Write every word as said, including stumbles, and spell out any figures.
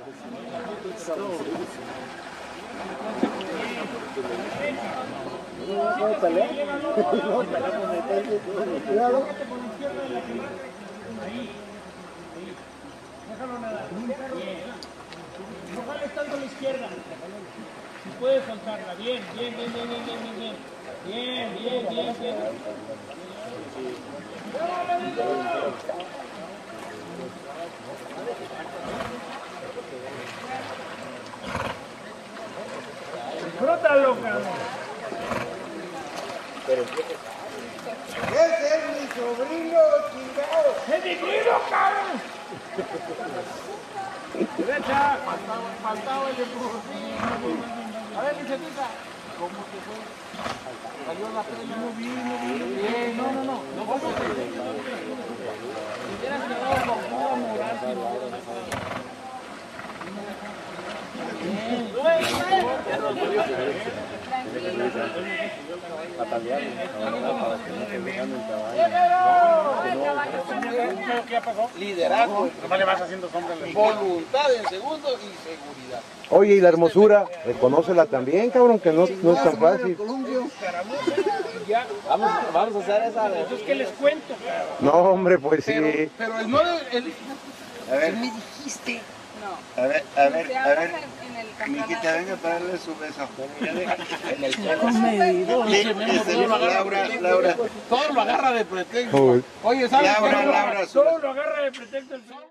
No, pelea. No, pelea con el pecho. Cuidado. Ahí. Déjalo nadar. Bien. No jales tanto a la izquierda. Si puedes soltarla. Bien, bien, bien, bien, bien, bien, bien. Bien, bien, bien, bien. Disfrútalo, cabrón. Ese es mi sobrino, chingado. ¡Es mi primo, cabrón! Derecha. Faltaba, faltaba el empujón. A ver, Vicentita. ¿Cómo te fue? Salió la pena. Muy bien, muy bien. Bien, no, no, no. No vamos a ver. Si hubieras quedado con toda moral, si no hubieras pasado. Bien. ¿Qué pasó? Liderazgo, Nomás le vas haciendo sombra. voluntad en segundo y seguridad. Oye, y la hermosura, reconócela también, cabrón, que no, no es tan fácil. Vamos, vamos a hacer esa. Entonces, ¿qué les cuento, cabrón? No, hombre, pues sí. Pero, pero el no el, A ver, me dijiste. No. a ver, a ver, Se a habla ver. en el Miquita, venga para darle su beso. En el suelo. Dice Laura, Laura. Todo lo agarra de pretexto. Uy. Oye, ¿sabes Laura, qué? Laura, su Solo lo agarra de pretexto el sol.